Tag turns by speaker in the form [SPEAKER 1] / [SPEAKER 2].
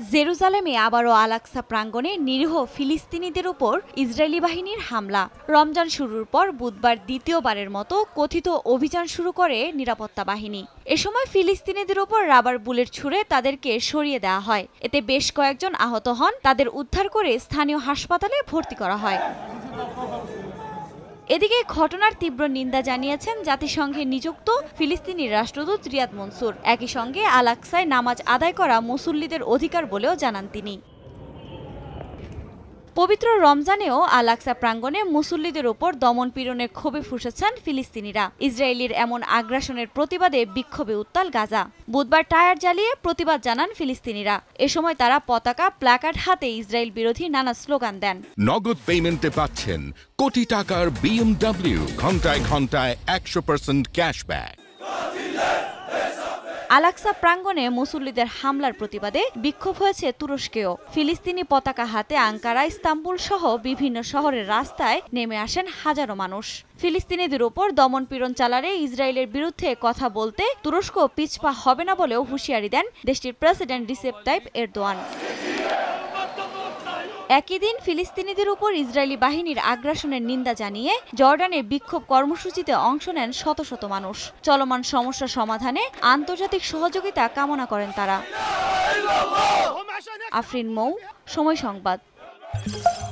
[SPEAKER 1] জেরুজালেমে আবারও আল-আকসা প্রাঙ্গণে নিরীহ ফিলিস্তিনিদের উপর ইসরায়েলি বাহিনীর হামলা। রমজান শুরুর পর বুধবার দ্বিতীয়বারের মতো কথিত অভিযান শুরু করে নিরাপত্তা বাহিনী। এ সময় ফিলিস্তিনিদের উপর রাবার বুলেট ছুড়ে তাদেরকে সরিয়ে দেওয়া হয়। এতে বেশ কয়েকজন আহত হন। তাদের উদ্ধার করে স্থানীয় হাসপাতালে ভর্তি করা হয়। এদিকে ঘটনার তীব্র নিন্দা জানিয়েছেন জাতিসংঘে নিযুক্ত ফিলিস্তিনি রাষ্ট্রদূত রিয়াদ মনসুর। একই সঙ্গে আল-আকসায় নামাজ আদায় করা মুসল্লিদের অধিকার বলেও জানান তিনি। পবিত্র রমজানেও আল-আকসা প্রাঙ্গণে মুসল্লিদের ওপর দমন-পীড়নের ক্ষোভে ফুঁসেছেন ফিলিস্তিনিরা। ইসরায়েলের এমন আগ্রাসনের প্রতিবাদে বিক্ষোভে উত্তাল গাজা। বুধবার টায়ার জ্বালিয়ে প্রতিবাদ জানান ফিলিস্তিনিরা। এ সময় তারা পতাকা, প্ল্যাকার্ড হাতে ইসরায়েল বিরোধী নানা স্লোগান দেন।
[SPEAKER 2] নগদ পেমেন্টে পাচ্ছেন কোটি টাকার BMW, ঘন্টায় ঘন্টায় 100% ক্যাশব্যাক।
[SPEAKER 1] আল-আকসা প্রাঙ্গণে মুসল্লিদের হামলার প্রতিবাদে বিক্ষোভ হয়েছে তুরস্কেও। ফিলিস্তিনি পতাকা হাতে আঙ্কারা, ইস্তাম্বুল সহ বিভিন্ন শহরের রাস্তায় নেমে আসেন হাজারো মানুষ। ফিলিস্তিনিদের উপর দমন-পীড়ন চালালে ইসরায়েলের বিরুদ্ধে কথা বলতে তুরস্ক পিছপা হবে না বলেও হুঁশিয়ারি দেন দেশটির প্রেসিডেন্ট রিসেপ তাইপ এরদোয়ান। একই দিন ফিলিস্তিনিদের উপর ইসরায়েলি বাহিনীর আগ্রাসনের নিন্দা জানিয়ে জর্ডানে বিক্ষোভ কর্মসূচিতে অংশ নেন শত শত মানুষ। চলমান সমস্যা সমাধানে আন্তর্জাতিক সহযোগিতা কামনা করেন তারা। আফরিন মৌ, সময় সংবাদ।